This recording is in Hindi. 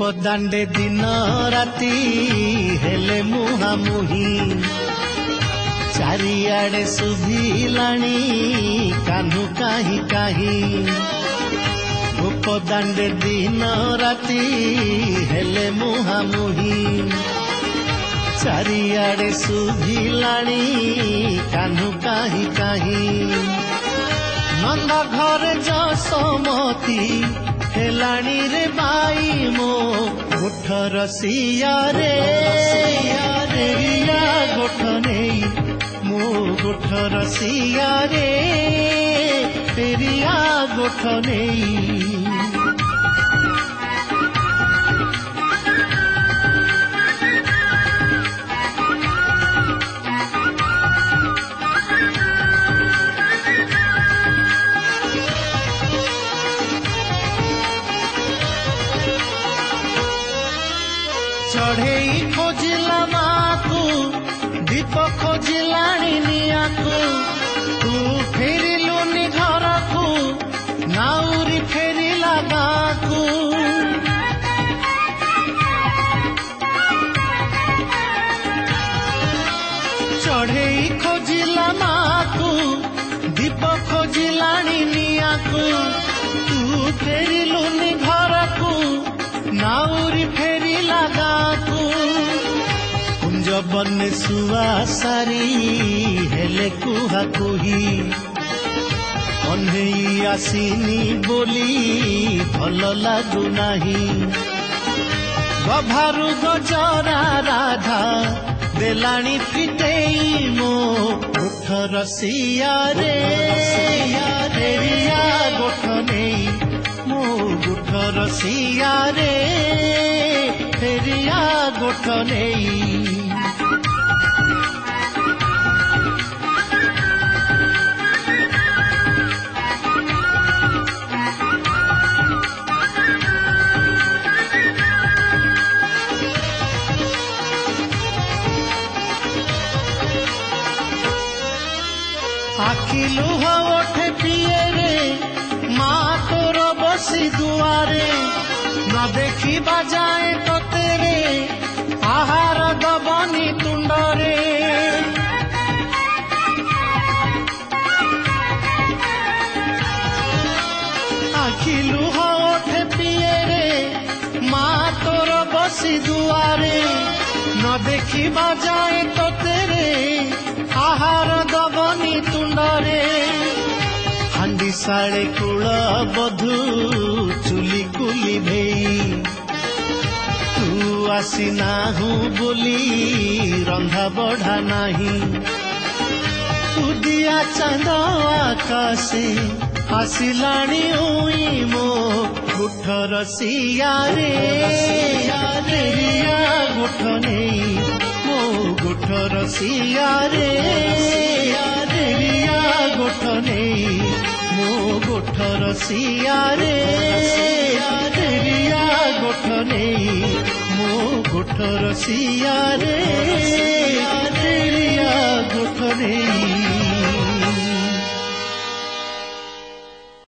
दांडे दिन राती हेले मुहामुही चारिआडे सुभिलाणी कान्हू काहि काहि दांडे दिन राती हेले मुहामुही चारिआडे सुभिलाणी कान्हू काहि काहि नंद घर जसमती हेलाणी रे बाई मो गोठ रसिया रे रिया गोठ नहीं मो गोठ रसिया रे रिया गोठ नहीं चढ़े खोजिला माकू दीप खोजिलाणी नियाकू तू फेरिलुनी घरकू नाउरी फेरिला गाकू चढ़े खोजिला माकू दीप खोजिलाणी नियाकू तू फेरिलुनी घरकू नाउरी फेरिला गाकू कुंज बन सुआ सारी हेले कुहा कुही अनहेई आसीनी बोली भल लागू नाही गभारू गजरा राधा देलाणी फिटेई मो गोठ रसिया रे रिया गोठ नहीं मो गोठ रसिया रे फेरिया गोठ नहीं आखि लुह ओठे पिए रे माँ तोर बसी दुआरे न देखी बाजाए तो तेरे आहार दबनी तुंडरे आखि लुह ओठे पिए रे माँ तोर बसी दुआरे न देखी बाजाए तो तेरे आहार दबनी तुंडरे हांडी साड़े कूल बधू चुली कुली भेई तू आसी नाहू बोली रंधा बढ़ा नाही उदिया चांद आकाशे आसिलाणी उई मो गोठ रसिया रे रिया गोठ नहीं मो गोठ रसिया रे रिया गोठ नहीं मो गोठ रसिया रे रिया गोठ नहीं मो गोठ रसिया रे रिया गोठ नहीं।